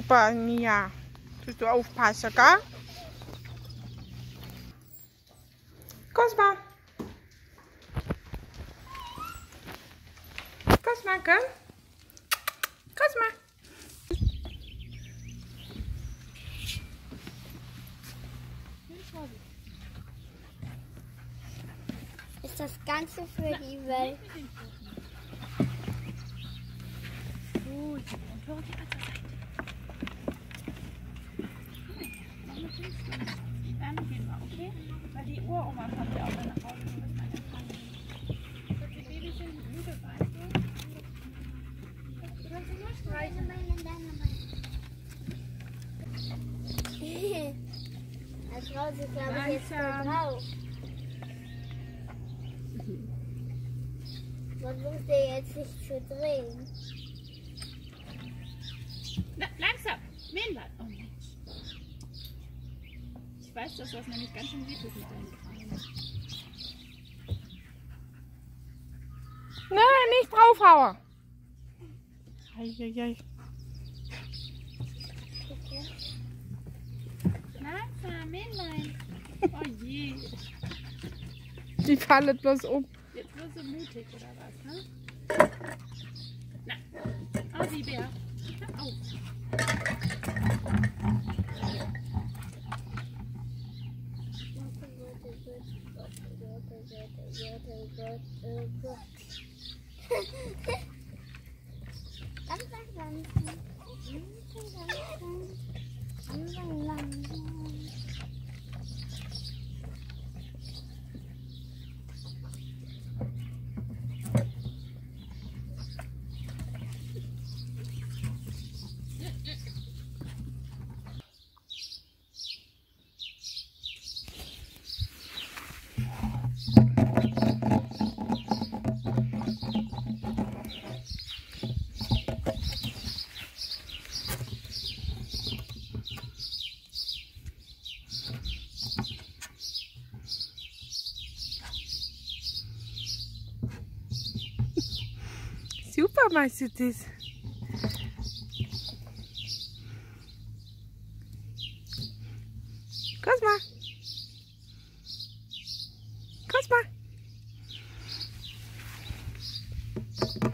Super, Nia. Musst du aufpassen, gell? Cosma. Cosma, gell? Cosma. Ist das Ganze für die Welt? Gut, und höre die andere Seite. Dann gehen wir, okay? Weil die Uroma kommt ja auch dann nach Hause. Wir müssen einen Empfang nehmen. Die Babys sind müde, weißt du? Du kannst sie nur streichen. Als Frau ist, glaube ich, jetzt voll drauf. Man muss der jetzt nicht zu drehen. Na, langsam! Männlein! Oh Mensch. Ich weiß, dass das nämlich ganz schön wehtut mit deinen Beinen. Nein, nicht draufhauen. Eieiei. Langsam, Männlein! Oh je! Die fallen bloß um. Jetzt wirst du mutig, oder was, ne? Na, oh, die Bär. Hör auf. Super machst du das. Cosma. Cosma.